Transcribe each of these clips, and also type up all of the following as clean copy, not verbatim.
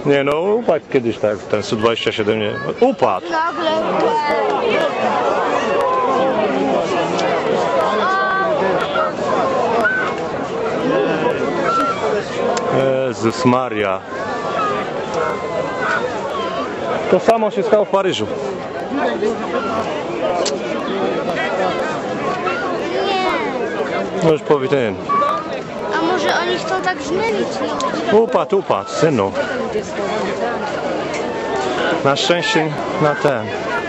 Nie no, upadł kiedyś tak, ten Su-27 nie... Upadł! Nagle. Jezus Maria. To samo się stało w Paryżu. Nie. Już powiem. A może oni chcą tak zmylić? Upadł, synu. Na szczęście na ten.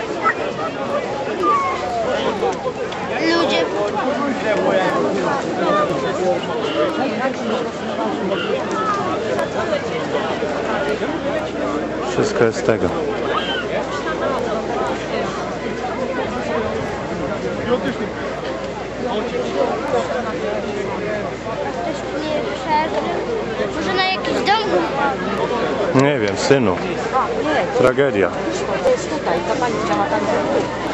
Ludzie. Wszystko jest z tego. Może na jakiś dom? Nie wiem, synu. Tragedia. To jest tutaj, ta pani chciała tam.